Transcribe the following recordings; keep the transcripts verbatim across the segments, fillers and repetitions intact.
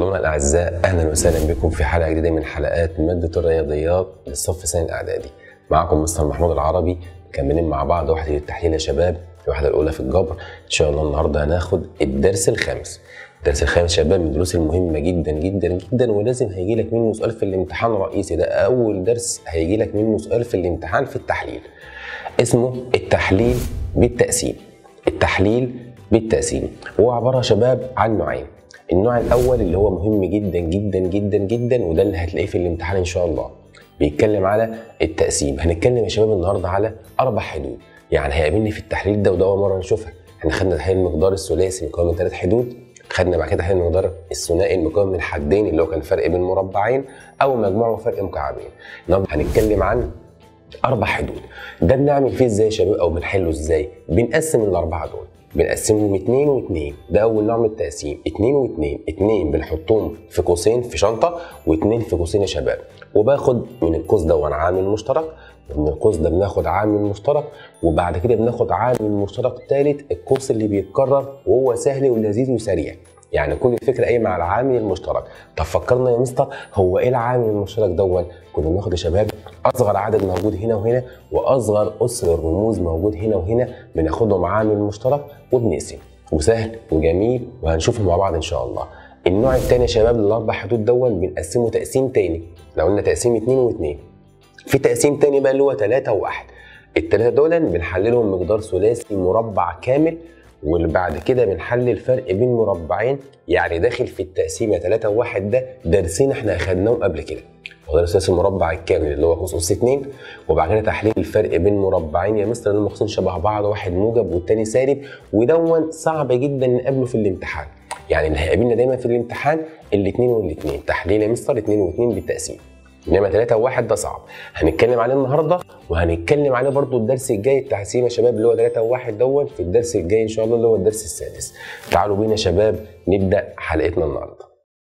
طلابنا الاعزاء، اهلا وسهلا بكم في حلقه جديده من حلقات ماده الرياضيات للصف الثاني الاعدادي. معكم مستر محمود العربي، مكملين مع بعض وحده التحليل يا شباب، الوحده الاولى في الجبر. ان شاء الله النهارده هناخد الدرس الخامس. الدرس الخامس يا شباب من الدروس المهمه جدا جدا جدا، ولازم هيجي لك منه سؤال في الامتحان الرئيسي. ده اول درس هيجي لك منه سؤال في الامتحان في التحليل، اسمه التحليل بالتقسيم. التحليل بالتقسيم هو عباره يا شباب عن نوعين. النوع الاول اللي هو مهم جدا جدا جدا جدا، وده اللي هتلاقيه في الامتحان ان شاء الله، بيتكلم على التقسيم. هنتكلم يا شباب النهارده على اربع حدود، يعني هيقابلني في التحليل ده وده اول مره نشوفها. احنا خدنا تحليل المقدار الثلاثي مكون من ثلاث حدود، خدنا بعد كده تحليل المقدار الثنائي المكون من حدين اللي هو كان فرق بين مربعين او مجموع وفرق مكعبين. النهارده هنتكلم عن اربع حدود. ده بنعمل فيه ازاي يا شباب او بنحله ازاي؟ بنقسم الاربعه دول، بنقسمهم اتنين واتنين. ده اول نوع من التقسيم، اتنين واتنين. اتنين بنحطهم في قوسين في شنطه، واتنين في قوسين يا شباب، وباخد من القوس ده عامل مشترك، ومن القوس ده بناخد عامل مشترك، وبعد كده بناخد عامل مشترك ثالث، القوس اللي بيتكرر وهو سهل ولذيذ وسريع. يعني كل الفكره قايمه على العامل المشترك. طب فكرنا يا مستر هو ايه العامل المشترك دوت؟ كنا بناخد يا شباب اصغر عدد موجود هنا وهنا، واصغر اسر الرموز موجود هنا وهنا، بناخدهم عامل مشترك وبنقسم، وسهل وجميل وهنشوفهم مع بعض ان شاء الله. النوع الثاني يا شباب للاربع حدود دوت بنقسمه تقسيم ثاني. لو قلنا تقسيم اتنين واتنين، في تقسيم ثاني بقى اللي هو تلاتة وواحد. الثلاثه دول بنحللهم مقدار ثلاثي مربع كامل، وبعد كده بنحلل الفرق بين مربعين. يعني داخل في التقسيمه تلاتة وواحد ده درسين احنا اخدناهم قبل كده، مقدار ثلاثي المربع الكامل اللي هو قوس اس اتنين، وبعد كده تحليل الفرق بين مربعين يا مستر اللي هم قوسين شبه بعض، واحد موجب والتاني سالب، ودون صعب جدا نقابله في الامتحان. يعني اللي هيقابلنا دايما في الامتحان الاثنين والاثنين، تحليل يا مستر اتنين واثنين بالتقسيم، انما تلاتة وواحد ده صعب. هنتكلم عليه النهارده، وهنتكلم عليه برضو الدرس الجاي التقسيم يا شباب اللي هو تلاتة وواحد دوت في الدرس الجاي ان شاء الله اللي هو الدرس السادس. تعالوا بينا يا شباب نبدا حلقتنا النهارده.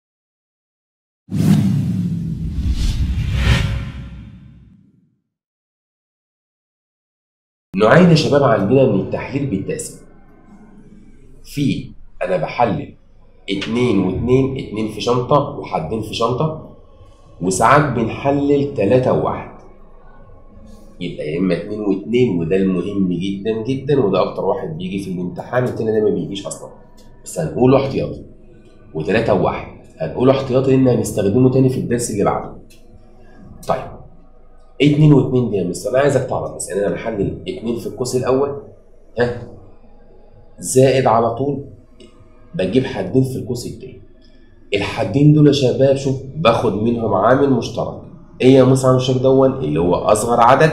نوعين يا شباب عندنا من التحليل بالتقسيم. في انا بحلل اتنين واتنين، اتنين في شنطه وحدين في شنطه، وساعات بنحلل تلاتة وواحد. يبقى يا اما اتنين واتنين، وده المهم جدا جدا، وده اكتر واحد بيجي في الامتحان، التاني ده ما بيجيش اصلا، بس هنقوله احتياطي. وتلاتة وواحد هنقوله احتياطي لان هنستخدمه تاني في الدرس اللي بعده. طيب ايه اتنين واتنين دي يا مستر؟ انا عايزك تعرف بس ان انا بحلل اتنين في القوس الاول، ها، زائد على طول بجيب حدين في القوس التاني. الحدين دول يا شباب شوف باخد منهم عامل مشترك. ايه يا مستر عامل مشترك دون؟ اللي هو اصغر عدد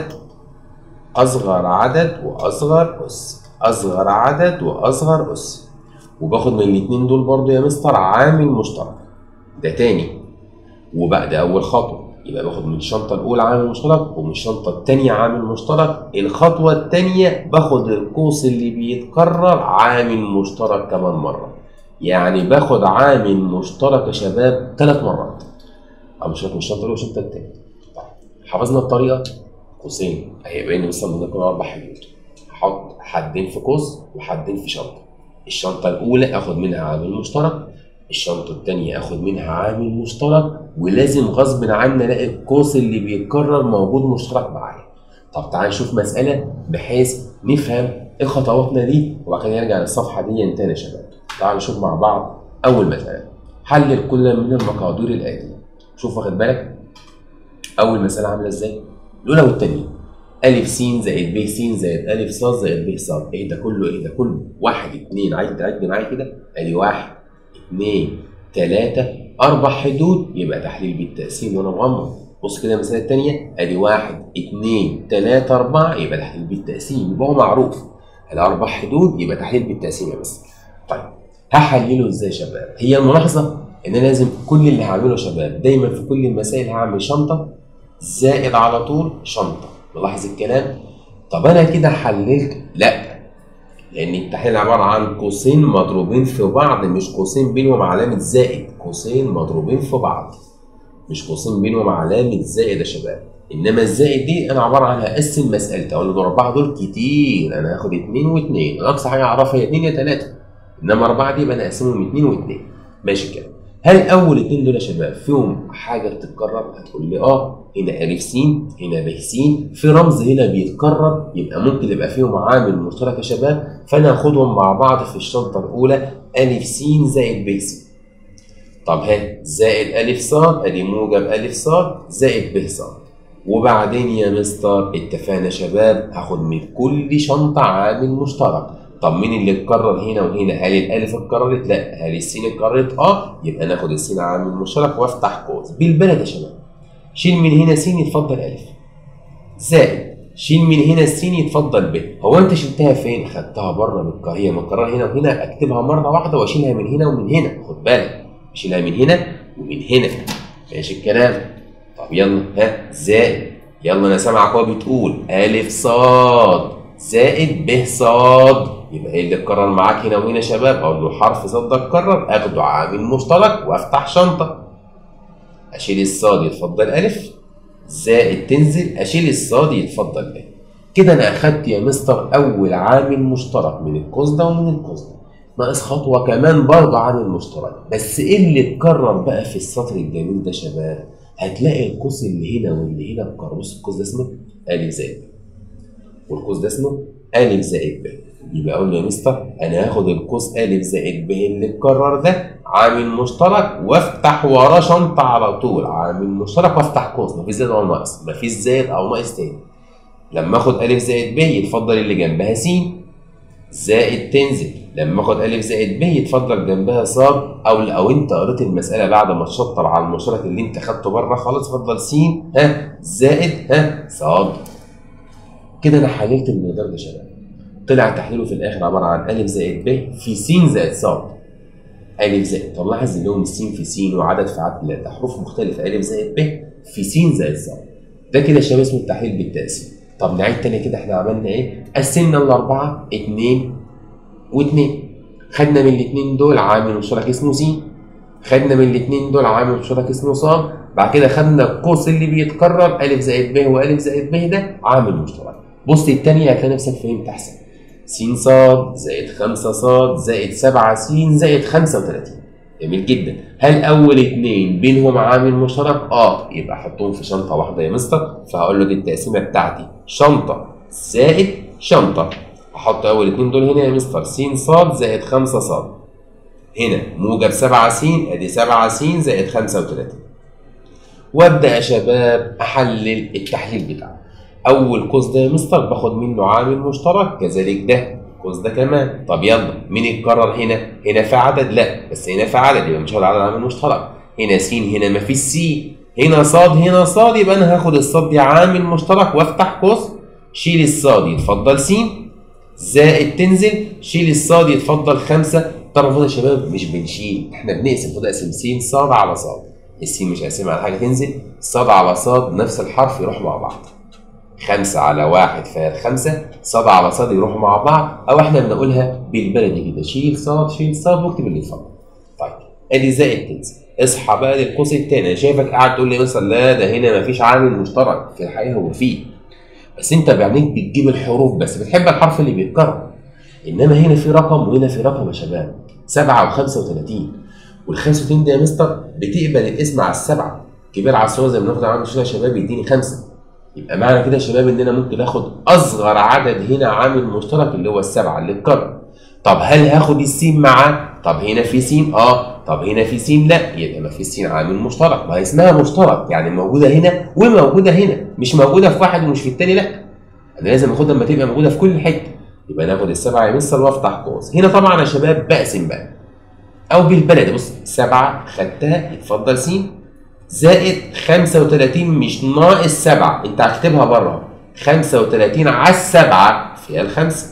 اصغر عدد واصغر اس، اصغر عدد واصغر اس، وباخد من الاتنين دول برضو يا مستر عامل مشترك. ده تاني، وبقى ده اول خطوه، يبقى باخد من الشنطه الاولى عامل مشترك ومن الشنطه الثانيه عامل مشترك. الخطوه الثانيه باخد القوس اللي بيتكرر عامل مشترك كمان مره، يعني باخد عامل مشترك يا شباب ثلاث مرات، عامل مشترك من الشنطه الاولى والشنطه الثانيه. طيب حفظنا الطريقه؟ قوسين هيبقى لي مثلا بنكون اربع حدود، هحط حدين في قوس وحدين في شنطه. الشنطه الاولى اخد منها عامل مشترك، الشنطه الثانيه اخد منها عامل مشترك، ولازم غصب عني الاقي القوس اللي بيتكرر موجود مشترك معايا. طب تعال نشوف مساله بحيث نفهم ايه خطواتنا دي، وبعد كده نرجع للصفحه دي تاني يا شباب. تعال نشوف مع بعض اول مساله. حلل كل من المقادير الاتيه. شوف واخد بالك اول مساله عامله ازاي؟ الاولى والثانيه أ س زائد ب س زائد أ ص زائد ب ص. ايه ده كله؟ ايه ده كله؟ واحد اتنين، عايز تعد معايا كده؟ ادي واحد اتنين تلاتة أربع حدود، يبقى تحليل بالتقسيم وأنا مغمض. بص كده المسألة التانية، أدي واحد اتنين تلاتة أربعة، يبقى تحليل بالتقسيم، يبقى هو معروف. الأربع حدود يبقى تحليل بالتقسيم يا مستر. طيب هحلله إزاي يا شباب؟ هي الملاحظة إن أنا لازم كل اللي هعمله يا شباب دايما في كل المسائل هعمل شنطة زائد على طول شنطة. ملاحظ الكلام؟ طب أنا كده حللت؟ لأ، لأن التحليل عبارة عن قوسين مضروبين في بعض، مش قوسين بينهم علامة زائد، قوسين مضروبين في بعض، مش قوسين بينهم علامة زائد يا شباب. إنما الزائد دي أنا عبارة عن هقسم مسألتي، أقول له الأربعة دول كتير، أنا هاخد اتنين واتنين، أنا أقصى حاجة أعرفها هي اتنين يا تلاتة، إنما أربعة دي يبقى أنا هقسمهم اتنين واتنين. ماشي كده. هل اول اتنين دول يا شباب فيهم حاجه بتتكرر؟ هتقول لي اه، هنا ا س، هنا ب س، في رمز هنا بيتكرر، يبقى ممكن يبقى فيهم عامل مشترك يا شباب، فانا هاخدهم مع بعض في الشنطه الاولى ا س زائد ب س. طب ها زائد ا ص، ادي موجب ا ص زائد ب ص. وبعدين يا مستر اتفقنا يا شباب هاخد من كل شنطه عامل مشترك. طب مين اللي اتكرر هنا وهنا؟ هل الالف اتكررت؟ لا. هل السين اتكررت؟ اه، يبقى ناخد السين عامل مشترك وافتح قوس. بالبلد يا شباب شيل من هنا س يتفضل الف، زائد شيل من هنا السين يتفضل ب. هو انت شلتها فين؟ خدتها بره من القاهره، هي متكرره هنا وهنا، اكتبها مره واحده واشيلها من هنا ومن هنا، خد بالك اشيلها من هنا ومن هنا. ماشي الكلام؟ طب يلا ها زائد، يلا انا سامعك وهو بتقول ا ص زائد ب ص، يبقى ايه اللي اتكرر معاك هنا وهنا يا شباب؟ اقول له حرف ص ده اتكرر، اخده عامل مشترك وافتح شنطه. اشيل الصاد يتفضل الف، زائد تنزل اشيل الصاد يتفضل ب. كده انا اخدت يا مستر اول عامل مشترك من القوس ده ومن القوس ده. ناقص خطوه كمان برضه عامل مشترك، بس ايه اللي اتكرر بقى في السطر الجميل ده يا شباب؟ هتلاقي القوس اللي هنا واللي هنا اتكرر. بص القوس ده اسمه ا زائد ب، والقوس ده اسمه ا زائد ب. يبقى اقول له يا مستر انا هاخد القوس ا زائد ب اللي اتكرر ده عامل مشترك وافتح وراه شنطه على طول، عامل مشترك وافتح قوس، مفيش زائد او ناقص، مفيش زائد او ناقص تاني. لما اخد ا زائد ب يتفضل اللي جنبها س، زائد تنزل. لما اخد ا زائد ب يتفضل جنبها ص، او لو انت قريت المساله بعد ما تشطب على المشترك اللي انت خدته بره خالص اتفضل س ها زائد ها ص. كده انا حللت المقدار ده يا شباب. طلع تحليله في الاخر عباره عن ا زائد ب في س زائد ص. ا زائد، طب لاحظ ان هو السين في س وعدد في عدد، لا ده حروف مختلفه، ا زائد ب في س زائد ص. ده كده يا شباب اسمه التحليل بالتقسيم. طب نعيد تاني كده احنا عملنا ايه؟ قسمنا الاربعه اتنين واتنين، خدنا من الاتنين دول عامل مشترك اسمه س، خدنا من الاتنين دول عامل مشترك اسمه ص، بعد كده خدنا القوس اللي بيتكرر ا زائد ب والف زائد ب ده عامل مشترك. بص التانية هتلاقي نفسك فهمت احسن. س ص زائد خمسة ص زائد سبعة س زائد خمسة وتلاتين. جميل جدا. هل اول اتنين بينهم عامل مشترك؟ اه، يبقى احطهم في شنطه واحده يا مستر. فهقول له دي التقسيمه بتاعتي شنطه زائد شنطه. احط اول اتنين دول هنا يا مستر س ص زائد خمسة ص، هنا موجب سبعة س، ادي سبعة س زائد خمسة وتلاتين. وابدا يا شباب احلل التحليل بتاعه. اول قوس ده يا مستر باخد منه عامل مشترك، كذلك ده القوس ده كمان. طب يلا مين اتكرر هنا؟ هنا في عدد؟ لا، بس هنا في عدد يبقى مش هاخد عدد عامل مشترك. هنا س، هنا ما فيش س، هنا ص، هنا ص، يبقى انا هاخد الصاد دي عامل مشترك وافتح قوس، شيل الصاد يتفضل س، زائد تنزل شيل الصاد يتفضل خمسة. طبعا المفروض يا شباب مش بنشيل، احنا بنقسم، المفروض اقسم س ص على ص. السين مش هقسمها على حاجه تنزل، صاد على صاد نفس الحرف يروحوا مع بعض. خمسة على واحد فيها خمسة، صاد على صاد يروحوا مع بعض، او احنا بنقولها بالبلدي كده شيل صاد شيل صاد واكتب اللي يتفضل. طيب ادي زائد تنزل. اصحى بقى للقوس الثاني. انا شايفك قاعد تقول لي مثلا لا ده هنا مفيش عامل مشترك، في الحقيقه هو فيه، بس انت بعينيك بتجيب الحروف بس، بتحب الحرف اللي بيتكرر. انما هنا في رقم وهنا في رقم يا شباب، سبعة وخمسة وتلاتين. وال خمسة وتلاتين ده يا مستر بتقبل الاسم على السبعه، كبير على الصغير زي ما بناخد عامل مشترك يا شباب يديني خمسه. يبقى معنى كده يا شباب ان انا ممكن اخد اصغر عدد هنا عامل مشترك اللي هو السبعه اللي اتكرر. طب هل هاخد السين معاه؟ طب هنا في سين؟ اه. طب هنا في سين؟ لا. يبقى ما في سين عامل مشترك، ما هي اسمها مشترك يعني موجوده هنا وموجوده هنا، مش موجوده في واحد ومش في الثاني، لا. انا لازم اخدها لما تبقى موجوده في كل حته. يبقى ناخد السبعه يا مستر وافتح قوس. هنا طبعا يا شباب بقسم بقى او بالبلد. بص سبعه خدتها يتفضل س، زائد خمسة وتلاتين مش ناقص سبعة، انت هتكتبها بره. خمسة وتلاتين على السبعة فيها الخمسة.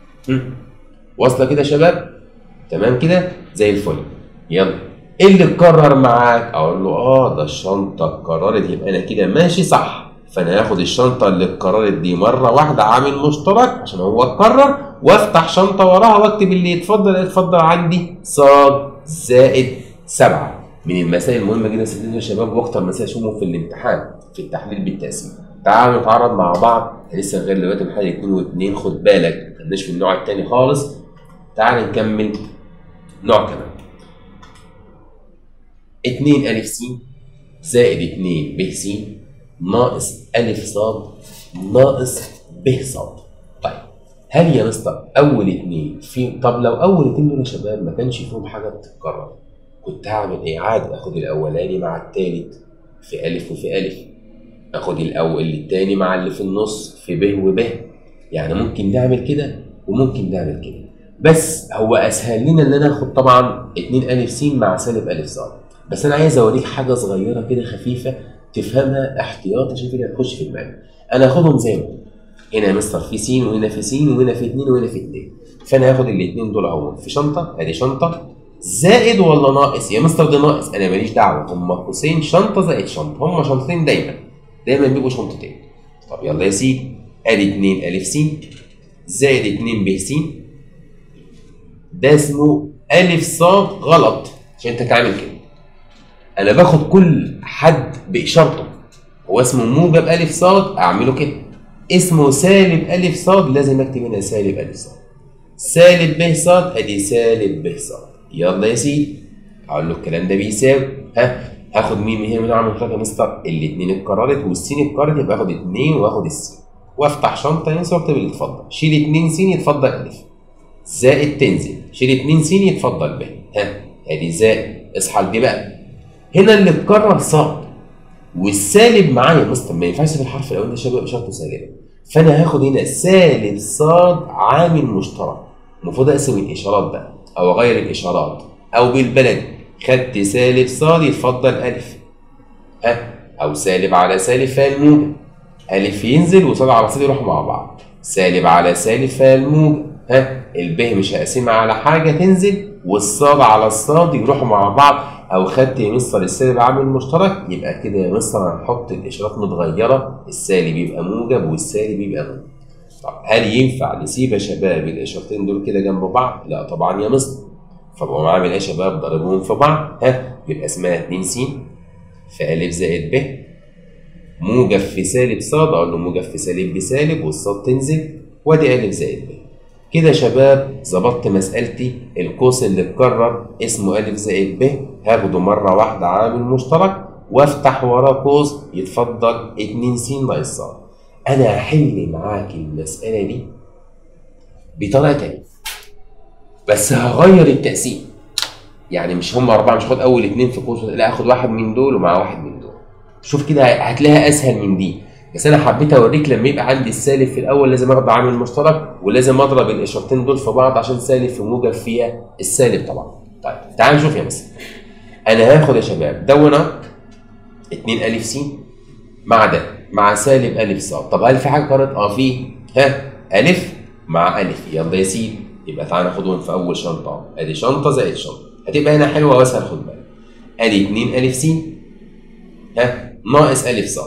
واصله كده يا شباب؟ تمام كده زي الفل. يلا ايه اللي اتكرر معاك؟ اقول له اه ده الشنطه اتكررت، يبقى انا كده ماشي صح. فانا هاخد الشنطه اللي اتكررت دي مره واحده عامل مشترك عشان هو اتكرر، وافتح شنطه وراها واكتب اللي يتفضل يتفضل عندي ص زائد سبعة. من المسائل المهمه جدا سيدنا يا شباب، واكتر مسائل اشوفهم في الامتحان في التحليل بالتقسيم. تعالوا نتعرض مع بعض. لسه لغايه دلوقتي محل اتنين واتنين، خد بالك ما خدناش في النوع الثاني خالص. تعال نكمل نوع كمان. اتنين أ س زائد اتنين ب س ناقص أ ص ناقص ب ص. طيب هل يا مستر أول اتنين في، طب لو أول اتنين دول يا شباب ما كانش فيهم حاجة بتتكرر كنت هعمل إيه؟ عادي آخد الأولاني مع التالت في أ وفي أ، آخد الأول التاني مع اللي في النص في ب وب. يعني ممكن نعمل كده وممكن نعمل كده، بس هو اسهل لنا ان انا اخد طبعا اتنين أ س مع سالب أ ص. بس انا عايز اوريك حاجه صغيره كده خفيفه تفهمها احتياط عشان كده هتخش في دماغك. انا هاخدهم زي ما هنا يا مستر في س وهنا في س وهنا في اتنين وهنا في اتنين، فانا هاخد الاثنين دول اهو في شنطه، ادي شنطه زائد ولا ناقص؟ يا مستر ده ناقص، انا ماليش دعوه، هم قوسين شنطه زائد شنطه، هم شنطتين دايما دايما بيبقوا شنطتين. طب يلا يا سيدي، ادي اتنين أ س زائد اتنين ب س، ده اسمه أ ص غلط عشان انت تعمل كده. انا باخد كل حد باشارته، هو اسمه موجب أ ص اعمله كده، اسمه سالب أ ص لازم اكتب هنا سالب أ ص، سالب ب ص ادي سالب ب ص. يلا يا سيدي هقول له الكلام ده بيساوي، ها هاخد مين من هنا من عامل مشترك يا مستر؟ الاثنين اتكررت والسين اتكررت، يبقى اخد اتنين واخد السين وافتح شنطه ينسى واكتب اللي اتفضل. شيل اتنين س يتفضل أ زائد تنزل، شيل اتنين س يتفضل ب، ها ادي زائد. اصحى لدي بقى، هنا اللي اتكرر ص والسالب معايا يا مستر، ما ينفعش في الحرف الاولاني ده شباب اشارته سالبه، فانا هاخد هنا سالب ص عامل مشترك. المفروض اقسم الاشارات بقى او اغير الاشارات، او بالبلدي خدت سالب ص يتفضل أ، ها او سالب على سالب فالموجب، أ ينزل وصاد على صاد يروحوا مع بعض، سالب على سالب فالموجب، ها الب مش هقسمها على حاجه تنزل والصاد على الصاد يروحوا مع بعض. او خدت يا مستر السالب عامل مشترك، يبقى كده يا مستر هنحط الاشارات متغيره، السالب يبقى موجب والسالب يبقى موجب. طب هل ينفع نسيب يا شباب الاشارتين دول كده جنب بعض؟ لا طبعا يا مستر، فبقوم عامل ايه يا شباب؟ ضربهم في بعض، ها يبقى اسمها اتنين س في أ زائد ب موجب في سالب ص، اقول له موجب في سالب بسالب والصاد تنزل، وادي أ زائد ب. كده يا شباب ظبطت مسألتي، القوس اللي اتكرر اسمه أ زائد ب هاخده مرة واحدة عامل مشترك وافتح وراه قوس يتفضل اتنين س ناقص ص. أنا هحل معاك المسألة دي بطريقة تانية، بس هغير التقسيم. يعني مش هم أربعة، مش هاخد أول اتنين في قوس، لا هاخد واحد من دول ومع واحد من دول. شوف كده هتلاقيها أسهل من دي، بس انا حبيت اوريك لما يبقى عندي السالب في الاول لازم اخد عامل مشترك ولازم اضرب الاشارتين دول في بعض عشان سالب في موجب فيها السالب طبعا. طيب تعال نشوف يا مستر، انا هاخد يا شباب دونا اتنين أ س مع ده مع سالب أ ص. طب هل في حاجه قررت؟ اه في، ها أ مع أ. يلا يا سيدي يبقى تعال ناخدهم في اول شنطه اهو، ادي شنطه زائد شنطه، هتبقى هنا حلوه واسهل. خد بالك ادي اتنين أ س ها ناقص أ ص،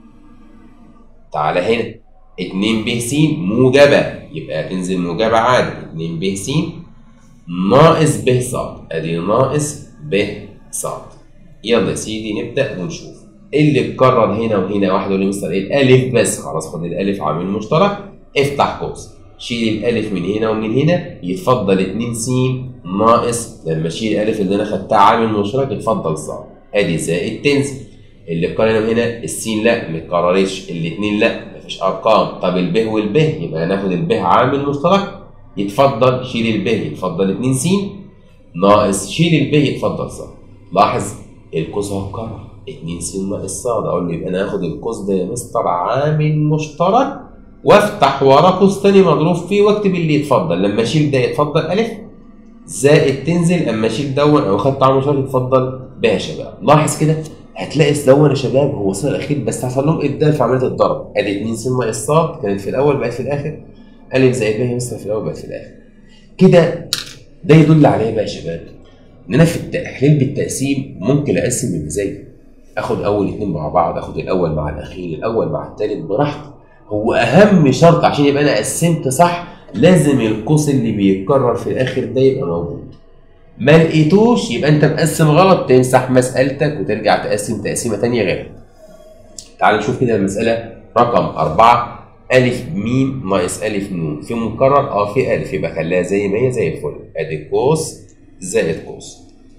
تعالى هنا اتنين ب س موجبة يبقى هتنزل موجبة عادي، اتنين ب س ناقص ب ص، ادي ناقص ب ص. يلا يا سيدي نبدأ ونشوف ايه اللي اتكرر هنا وهنا. واحد يقول لي مستر ايه؟ الألف بس، خلاص خد الألف عامل مشترك افتح قوس، شيل الألف من هنا ومن هنا يتفضل اتنين س ناقص، لما اشيل الألف اللي انا خدتها عامل مشترك يتفضل ص، ادي زائد تنزل. اللي اتكرر هنا السين لا متكررش، الاثنين لا مفيش ارقام. طب الب والب يبقى هناخد الب عامل مشترك يتفضل، شيل الب يتفضل اتنين س ناقص شيل الب يتفضل ص. لاحظ القوس اهو اتكرر اتنين س ناقص ص، اقول له يبقى انا هاخد القوس ده يا مستر عامل مشترك وافتح وراه قوس تاني مضروب فيه واكتب اللي يتفضل، لما اشيل ده يتفضل أ زائد تنزل، اما اشيل دون او خدت عامل مشترك يتفضل ب يا شباب. لاحظ كده هتلاقي الدون يا شباب هو وصل الاخير بس حصل لهم ابدال في عمليه الضرب، ادي اتنين س ناقص ص كانت في الاول بقت في الاخر، أ زائد ب هي مثلا في الاول بقت في الاخر. كده ده يدل على ايه بقى يا شباب؟ ان انا في التحليل بالتقسيم ممكن اقسم بمزاجي، اخد اول اتنين مع بعض، اخد الاول مع الاخير، الاول مع التالت براحتي. هو اهم شرط عشان يبقى انا قسمت صح لازم القوس اللي بيتكرر في الاخر ده يبقى موجود. ما لقيتوش يبقى انت مقسم غلط، تمسح مسألتك وترجع تقسم تقسيمه ثانيه غيرها. تعال نشوف كده المساله رقم أربعة، أ م ناقص أ ن في مكرر؟ اه في أ، يبقى خليها زي ما هي زي الفل، ادي قوس زائد قوس،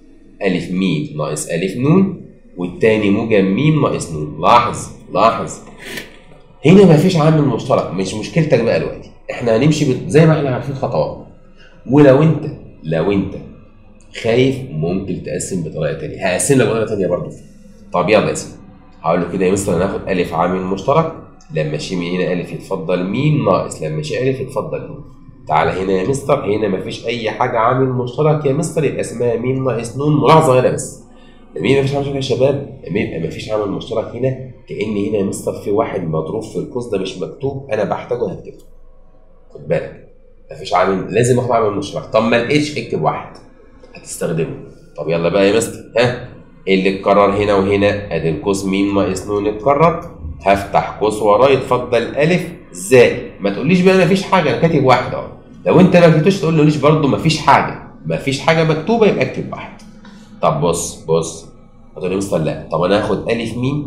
ألف م ناقص ألف ن، والتاني موجب م ناقص ن. لاحظ لاحظ هنا مفيش عامل مشترك، مش مشكلتك بقى دلوقتي، احنا هنمشي زي ما احنا عارفين خطوات. ولو انت لو انت خايف ممكن تقسم بطريقه ثانيه، هقسم لك بطريقه ثانيه برضه. طب يلا يا سيدي، هقول له كده يا مستر هناخد الف عامل مشترك، لما اشيل من هنا الف يتفضل م ناقص لما اشيل الف يتفضل ن. تعالى هنا يا مستر، هنا مفيش اي حاجه عامل مشترك يا مستر، يبقى اسمها م ناقص ن. ملاحظه هنا بس، لما يبقى مفيش عامل مشترك يا شباب، لما يبقى مفيش عامل مشترك هنا كأن هنا يا مستر في واحد مضروب في القوس ده مش مكتوب، انا بحتاجه هكتبه. خد بالك مفيش عامل، لازم اخد عامل مشترك. طب ما لقيتش اكتب واحد هتستخدمه. طب يلا بقى يا مستر، ها اللي اتكرر هنا وهنا، ادي القوس م ناقص ن اتكرر، هفتح قوس وراه يتفضل الف زائد، ما تقوليش بقى مفيش حاجه، انا كاتب واحد اهو. لو انت ما كتبتش تقول له ليش برضه مفيش حاجه، مفيش حاجه مكتوبه يبقى اكتب واحد. طب بص بص هتقول لي مستر لا، طب انا هاخد الف م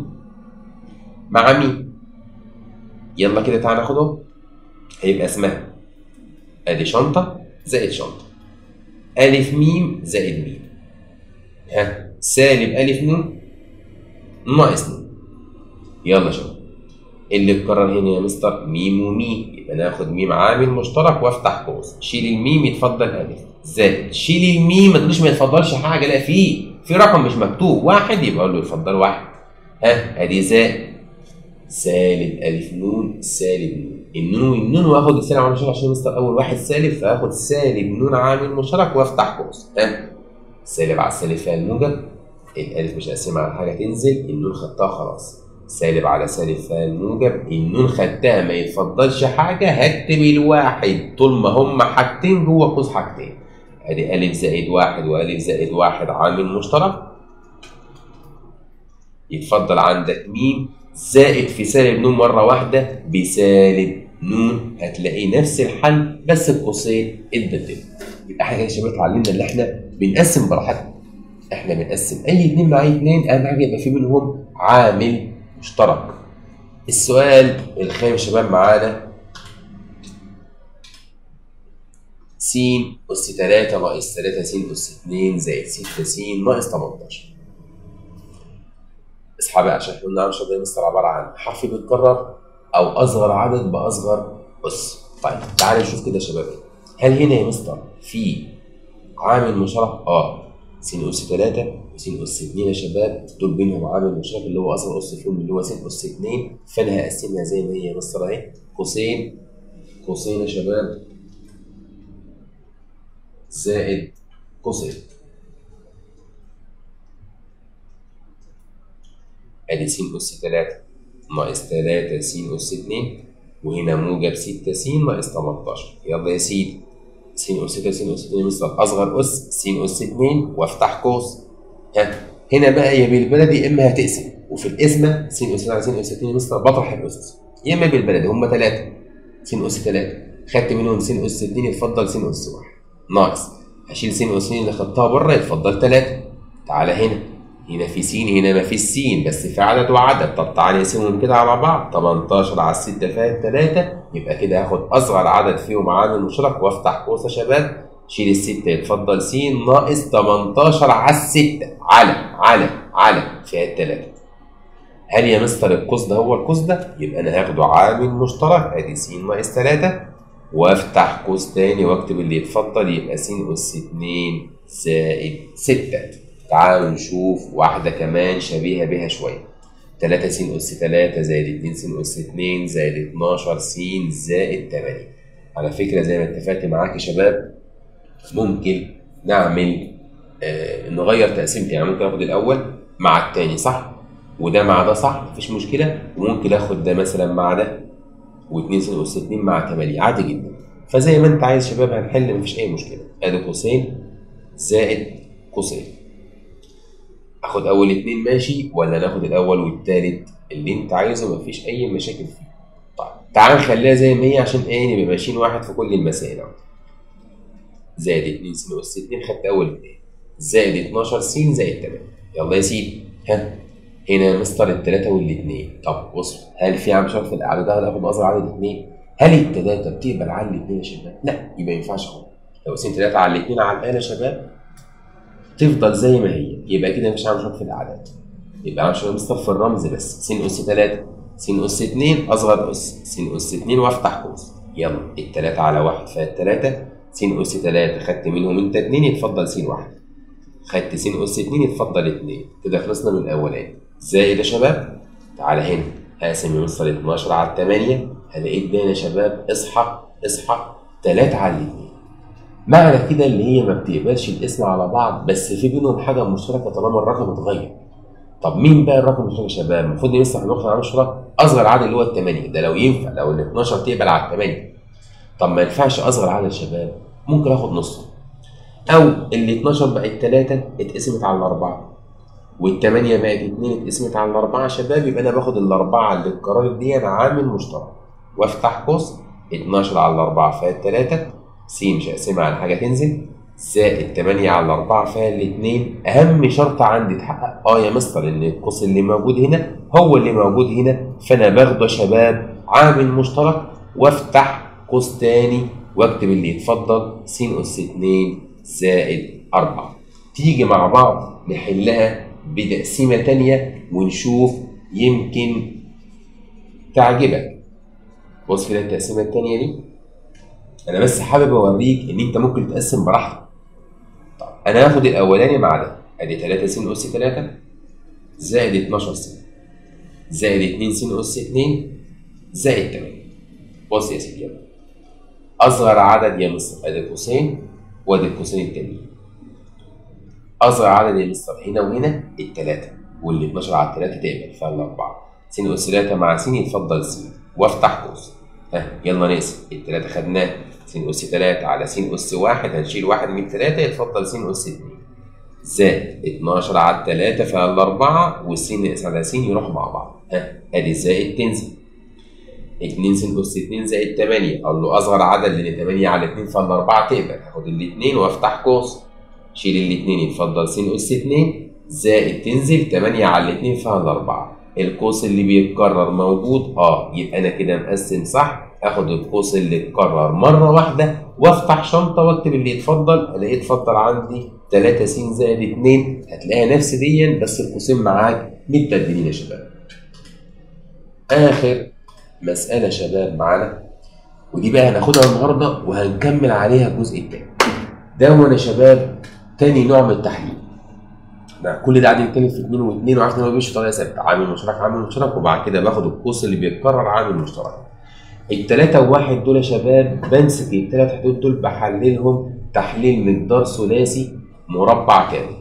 مع م، يلا كده تعالى ناخدهم، هيبقى اسمها ادي شنطه زائد شنطه، الف م زائد م، ها سالب الف ن ناقص ن. يلا شوف اللي اتكرر هنا يا مستر م وم، يبقى ناخد م عامل مشترك وافتح قوس، شيل الميم يتفضل الف زائد، شيل الميم ما تقوليش ما يتفضلش حاجه، لا في في رقم مش مكتوب واحد يبقى اقول له يتفضل واحد، ها ادي زائد سالب الف ن سالب ن، النون والنون واخد السالب عامل مشترك عشان مستر اول واحد سالب، فاخد سالب ن عامل مشترك وافتح قوس، ها سالب على السالب فيها الموجب، الالف مش هقسمها على حاجه تنزل، النون خدتها خلاص، سالب على سالب فيها الموجب، النون خدتها ما يتفضلش حاجه، هكتب الواحد طول ما هم حاجتين جوه قوس حاجتين، ادي الف زائد واحد والف زائد واحد عامل مشترك، يتفضل عندك م زائد في سالب ن مره واحده بسالب ن، هتلاقي نفس الحل بس القوسين اتبدلوا. يبقى احنا يا شباب اتعلمنا ان احنا بنقسم براحتنا، احنا بنقسم اي اتنين مع اي اتنين، اهم حاجه يبقى في بينهم عامل مشترك. السؤال الخامس يا شباب معانا س أس تلاتة ناقص تلاتة س أس اتنين زائد ستة س ناقص تمنتاشر. اصحى بقى عشان احنا قلنا عن شرط مستر عباره عن حرف بيتكرر او اصغر عدد باصغر اس. طيب تعالى نشوف كده يا شباب، هل هنا يا مستر في عامل مشترك؟ اه س أس تلاتة وس أس اتنين يا شباب دول بينهم عامل مشترك اللي هو اصغر اس فيهم اللي هو س أس اتنين، فانا هقسمها زي ما هي يا مستر اهي، قوسين قوسين يا شباب زائد قوسين، ادي س أس تلاتة ناقص تلاتة س أس اتنين، وهنا موجب ستة س ناقص تمنتاشر. يلا يا سيدي س أس ستة س أس اتنين مستر اصغر اس س أس اتنين وافتح قوس، ها هنا بقى يا بالبلدي يا اما هتقسم، وفي القسمه س أس تلاتة س أس اتنين مستر بطرح الاسس، يا اما بالبلدي هم تلاتة س أس تلاتة خدت منهم س أس اتنين يتفضل س أس واحد ناقص هشيل س أس اتنين اللي خدتها بره يتفضل تلاتة. تعالى هنا هنا في س هنا ما فيش س بس في عدد وعدد، طب تعالى نقسمهم كده على بعض، تمنتاشر على ستة فيها تلاتة، يبقى كده هاخد اصغر عدد فيهم عامل مشترك وافتح قوس يا شباب، شيل الستة يتفضل س ناقص تمنتاشر على الستة على على على فيها التلاتة. هل يا مستر القوس ده هو القوس ده؟ يبقى انا هاخده عامل مشترك ادي س ناقص تلاتة وافتح قوس تاني واكتب اللي يتفضل يبقى س أس اتنين زائد ستة. تعالوا نشوف واحدة كمان شبيهة بها شوية، تلاتة س أس تلاتة زائد اتنين س أس اتنين زائد اتناشر س زائد تمانية. على فكرة زي ما اتفقت معاك يا شباب ممكن نعمل آه نغير تقسيمتي، يعني ممكن اخد الأول مع التاني صح؟ وده مع ده صح؟ مفيش مشكلة، وممكن اخد ده مثلا مع ده واتنين س أس اتنين مع تمانية عادي جدا. فزي ما انت عايز شباب هنحل مفيش أي مشكلة، ادي قوسين زائد قوسين. اخد اول اتنين ماشي ولا ناخد الاول والتالت؟ اللي انت عايزه مفيش اي مشاكل فيه. طيب تعال نخليها زي ما هي عشان ايه نبقى ماشيين واحد في كل المسائل اهو. زائد اتنين س أس اتنين خدت اول اتنين زائد اتناشر س زائد تمانية. يلا يا سيدي ها هنا يا مستر التلاتة والاتنين، طب بص هل في عامل مشترك في الاعداد ده هناخد اصغر عدد اتنين؟ هل التلاتة بتقبل على الاتنين يا شباب؟ لا يبقى ما ينفعش اهو، لو س تلاتة على الاتنين على الاله يا شباب تفضل زي ما هي، يبقى كده مفيش عامل مشترك في الاعداد. يبقى عامل مشترك مستر في الرمز بس، س اس تلاتة، س اس اتنين اصغر اس، س اس اتنين وافتح قوس. يلا التلاتة على واحد فالتلاتة، س اس تلاتة خدت منهم انت اتنين يتفضل س واحد، خدت س اس اتنين يتفضل اتنين، كده خلصنا من الاولاني. زائد يا شباب، تعالى هنا هقسم مستر اتناشر على التمانية، هلاقي اداني يا شباب اصحى اصحى تلاتة على الاتنين. معنى كده اللي هي ما بتقبلش الاسم على بعض، بس في بينهم حاجه مشتركه طالما الرقم اتغير. طب مين بقى الرقم المشترك يا شباب؟ المفروض نفتح نقطه على مشترك اصغر عدد اللي هو التمانية، ده لو ينفع، لو ال اتناشر تقبل على التمانية. طب ما ينفعش اصغر عدد يا شباب، ممكن اخد نصه، او ال اتناشر بقت تلاتة اتقسمت على الاربعه، والتمانية بقت اتنين اتقسمت على الاربعه يا شباب، يبقى انا باخد الاربعه اللي اتكررت دي عامل مشترك، وافتح قوس اتناشر على الاربعه فيها التلاتة، س مش هقسمها على حاجه تنزل، زائد تمانية على الاربعه فيها الاتنين. اهم شرط عندي اتحقق اه يا مستر ان القوس اللي موجود هنا هو اللي موجود هنا، فانا باخده يا شباب عامل مشترك وافتح قوس تاني واكتب اللي يتفضل س اس اتنين زائد اربعة. تيجي مع بعض نحلها بتقسيمه تانيه ونشوف يمكن تعجبك. بص كده التقسيمه التانيه دي، انا بس حابب اوريك ان انت ممكن تقسم براحتك. طب انا هاخد الاولاني مع ده، ادي تلاتة س اس تلاتة زائد اتناشر س زائد اتنين س اس اتنين زائد تمانية. بص يا سيدي، يلا اصغر عدد يا مستر ادي القوسين وادي القوسين التانيين. اصغر عدد يا مستر هنا وهنا التلاتة، وال اتناشر على التلاتة تقبل فالاربعة، س اس تلاتة مع س يتفضل س وافتح قوس. ها يلا نقسم، التلاتة خدناه، س اس تلاتة على س اس واحد هنشيل واحد من التلاتة يتفضل س اس اتنين زائد اتناشر على التلاتة فيها الاربعة، والس نقسم على س يروحوا مع بعض. ها ادي الزائد تنزل، اتنين س اس اتنين زائد تمانية، اقول له اصغر عدد لان تمانية على اتنين فالاربعة تقبل، هاخد الاتنين وافتح قوس، شيل الاتنين يتفضل س اس اتنين زائد تنزل تمانية على الاتنين فيها الاربعة. القوس اللي بيتكرر موجود اه، يبقى انا كده مقسم صح. اخد القوس اللي اتكرر مره واحده وافتح شنطه واكتب اللي يتفضل، الاقيه اتفضل عندي تلاتة س زائد اتنين، هتلاقيها نفس دي بس القوسين معاك متبدلين يا شباب. اخر مساله يا شباب معانا، ودي بقى هناخدها النهارده وهنكمل عليها الجزء التاني ده يا شباب. تاني نوع من التحليل، ده كل ده قاعدين نتكلم في اتنين واتنين، وعارف ان هو بيمشي بطريقه ثابته، عامل مشترك عامل مشترك، وبعد كده باخد القوس اللي بيتكرر عامل مشترك. التلاتة وواحد دول يا شباب بمسك التلات حدود دول بحللهم تحليل مقدار ثلاثي مربع كامل.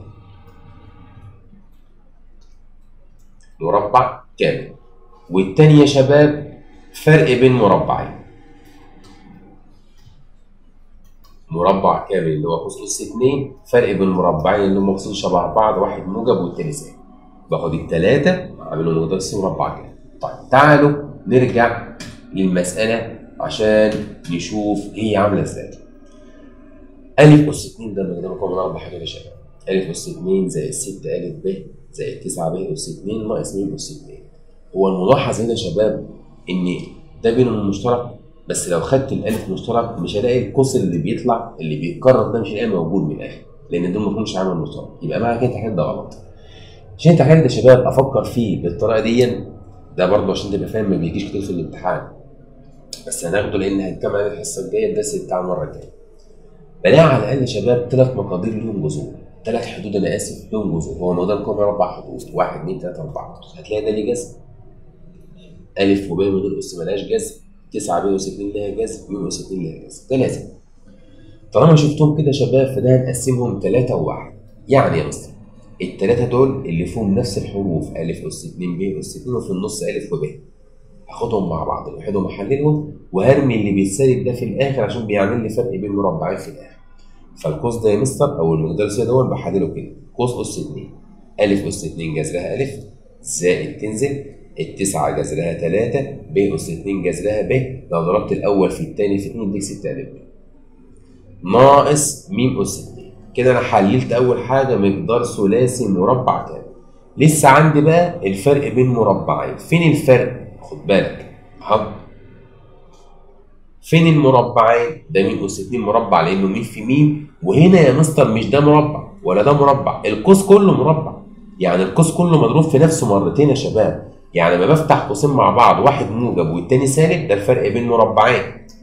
مربع كامل. والتاني يا شباب فرق بين مربعين. مربع كامل اللي هو قوس اس اتنين، فرق بين مربعين اللي هم قوسين شبه بعض، واحد موجب والتاني سالب. باخد التلاتة اعملهم مقدار ثلاثي مربع كامل. طيب تعالوا نرجع للمسألة عشان نشوف هي عاملة ازاي. أ أس اتنين ده مقدار مكون من أربع حاجات يا شباب. أ أس اتنين زائد ستة أ ب زائد تسعة ب أس اتنين ناقص م أس اتنين. هو الملاحظ هنا يا شباب إن ده بينهم مشترك، بس لو خدت الألف مشترك مش هلاقي القوس اللي بيطلع اللي بيتكرر ده مش هلاقيه موجود من الآخر، لأن دول ما فيهمش عامل مشترك، يبقى معنى كده التحليل ده غلط. عشان التحليل ده يا شباب أفكر فيه بالطريقة دي، ده برضه عشان تبقى فاهم ما بيجيش كتير في الامتحان. بس هناخده لان هنكمل عليه الحصه الجايه، الدرس بتاع المره الجايه. بلاقي على الاقل يا شباب ثلاث مقادير ليهم جذور، ثلاث حدود انا اسف ليهم جذور، هو المقدار كام؟ اربع حدود، واحد اتنين تلاته اربعه، هتلاقي ده ليه جذر. ا وب من غير اس مالهاش جذر، تسعة ب اس اتنين ليها جذر، م اس اتنين ليها جذر، ده لازم. طالما شفتهم كده يا شباب فده هنقسمهم ثلاثة وواحد، يعني يا مستر الثلاثه دول اللي فيهم نفس الحروف ا اس اتنين ب اس اتنين وفي النص ا وب، هاخدهم مع بعض لوحدهم احللهم وهرمي اللي بيتسالب ده في الاخر عشان بيعمل لي فرق بين مربعين في الاخر. فالقوس ده يا مستر او المقدار الثلاثي ده بحلله كده، قوس اس اتنين، ا اس اتنين جذرها ا زائد تنزل التسعه جذرها تلاتة ب اس اتنين جذرها ب، لو ضربت الاول في الثاني في اتنين دي ستة ا ب ناقص م اس اتنين. كده انا حللت اول حاجه مقدار ثلاثي مربع كامل. لسه عندي بقى الفرق بين مربعين، فين الفرق؟ خد بالك اهو، فين المربعين؟ ده م اس اتنين مربع لانه م في م، وهنا يا مستر مش ده مربع، ولا ده مربع، القوس كله مربع، يعني القوس كله مضروب في نفسه مرتين يا شباب. يعني لما بفتح قوسين مع بعض واحد موجب والتاني سالب، ده الفرق بين مربعين.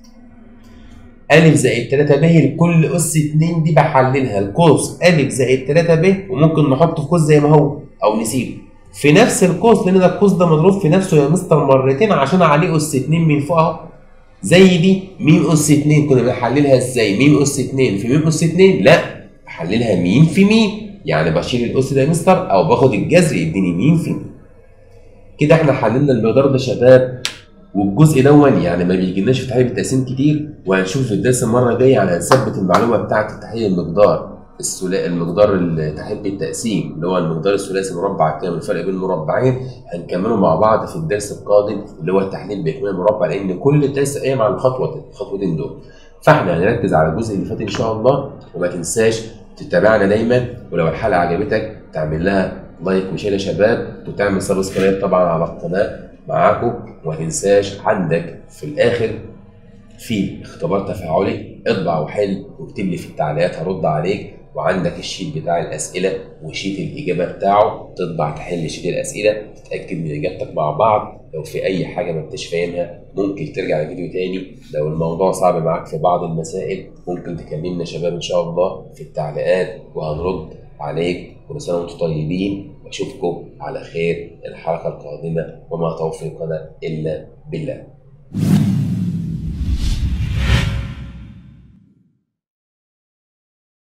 أ زائد تلاتة ب لكل أس اتنين دي بحللها القوس أ زائد تلاتة ب، وممكن نحطه في قوس زي ما هو أو نسيبه في نفس القوس، لأن ده القوس ده مضروب في نفسه يا مستر مرتين عشان عليه أس اتنين من فوق أهو. زي دي م أس اتنين كنا بنحللها إزاي؟ م أس اتنين في م أس اتنين؟ لا، بحللها م في م، يعني بشيل الأس ده يا مستر أو باخد الجذر يديني م في م. كده احنا حللنا المقدار ده شباب، والجزء دون يعني ما بيجيلناش في تحليل التقسيم كتير، وهنشوف في الدرس المره الجايه يعني هنثبت المعلومه بتاعه تحليل المقدار الثلاثي، المقدار التحليل بالتقسيم اللي هو المقدار الثلاثي مربع كامل الفرق بين المربعين، هنكمله مع بعض في الدرس القادم اللي هو التحليل باكمال المربع، لان كل الدرس قايم على الخطوه الخطوتين دول. فاحنا هنركز على الجزء اللي فات ان شاء الله، وما تنساش تتابعنا دايما، ولو الحلقه عجبتك تعمل لها لايك وشير يا شباب، وتعمل سبسكرايب طبعا على القناه معاكم. وما تنساش عندك في الاخر في اختبار تفاعلي، اطبع وحل واكتب لي في التعليقات هرد عليك، وعندك الشيت بتاع الاسئله وشيت الاجابه بتاعه، تطبع تحل شيت الاسئله تتاكد من اجابتك مع بعض. لو في اي حاجه ما انتش فاهمها ممكن ترجع لفيديو تاني، لو الموضوع صعب معاك في بعض المسائل ممكن تكلمنا شباب ان شاء الله في التعليقات وهنرد عليك. كل سنه وانتم طيبين، واشوفكم على خير الحلقه القادمه، وما توفيقنا الا بالله.